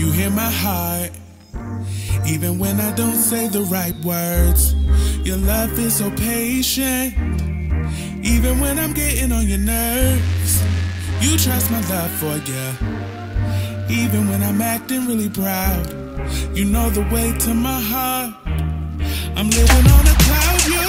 You hear my heart, even when I don't say the right words. Your love is so patient, even when I'm getting on your nerves. You trust my love for you, even when I'm acting really proud. You know the way to my heart. I'm living on a cloud,